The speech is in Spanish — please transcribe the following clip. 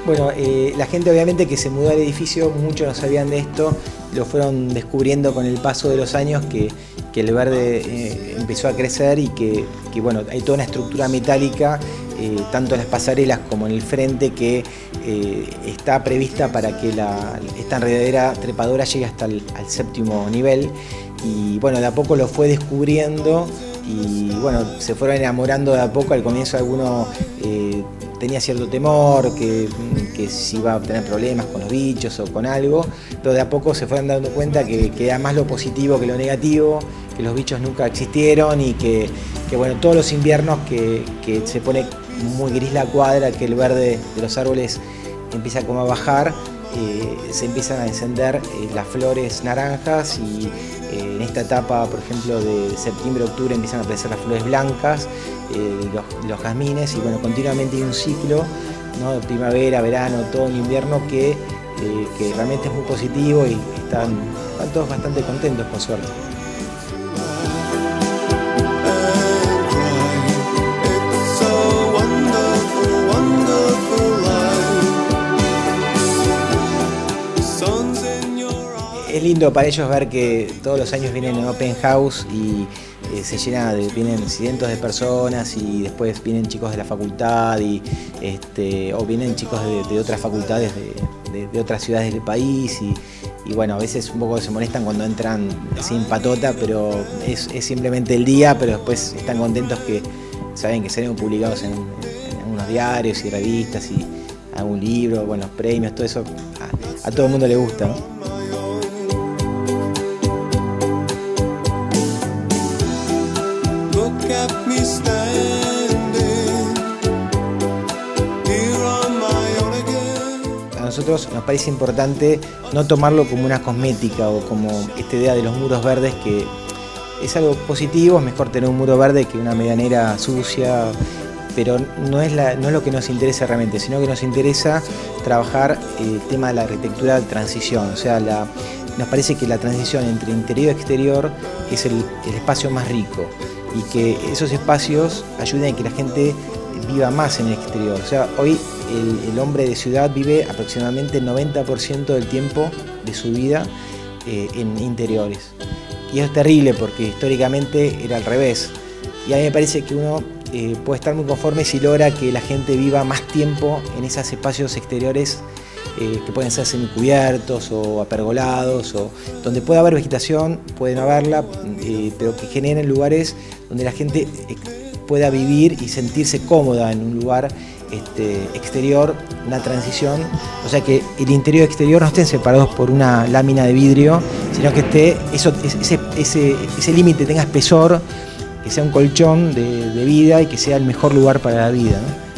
Bueno, la gente obviamente que se mudó al edificio, muchos no sabían de esto, lo fueron descubriendo con el paso de los años que el verde empezó a crecer y que bueno, hay toda una estructura metálica, tanto en las pasarelas como en el frente, que está prevista para que esta enredadera trepadora llegue hasta al 7º nivel. Y bueno, de a poco lo fue descubriendo y bueno, se fueron enamorando de a poco. Al comienzo alguno tenía cierto temor, que si iba a tener problemas con los bichos o con algo, pero de a poco se fueron dando cuenta que era más lo positivo que lo negativo, que los bichos nunca existieron y que bueno, todos los inviernos que se pone muy gris la cuadra, que el verde de los árboles empieza como a bajar, se empiezan a encender las flores naranjas y en esta etapa, por ejemplo, de septiembre a octubre empiezan a aparecer las flores blancas, los jazmines, y bueno, continuamente hay un ciclo, ¿no?, de primavera, verano, otoño, invierno que realmente es muy positivo y están todos bastante contentos, por suerte. Es lindo para ellos ver que todos los años vienen en Open House y se llena vienen cientos de personas, y después vienen chicos de la facultad o vienen chicos de otras facultades de otras ciudades del país y bueno, a veces un poco se molestan cuando entran sin patota, pero es simplemente el día, pero después están contentos que saben que serán publicados en algunos diarios y revistas y algún libro, bueno, premios, todo eso a todo el mundo le gusta, ¿no? A nosotros nos parece importante no tomarlo como una cosmética o como esta idea de los muros verdes, que es algo positivo, es mejor tener un muro verde que una medianera sucia, pero no es lo que nos interesa realmente, sino que nos interesa trabajar el tema de la arquitectura de transición. O sea, nos parece que la transición entre interior y exterior es el espacio más rico, y que esos espacios ayuden a que la gente viva más en el exterior. O sea, hoy el hombre de ciudad vive aproximadamente el 90% del tiempo de su vida en interiores. Y eso es terrible porque históricamente era al revés. Y a mí me parece que uno puede estar muy conforme si logra que la gente viva más tiempo en esos espacios exteriores que pueden ser semicubiertos o apergolados, o donde pueda haber vegetación, pueden haberla, pero que generen lugares donde la gente pueda vivir y sentirse cómoda en un lugar exterior, una transición, o sea que el interior y el exterior no estén separados por una lámina de vidrio, sino que ese límite tenga espesor, que sea un colchón de vida y que sea el mejor lugar para la vida, ¿no?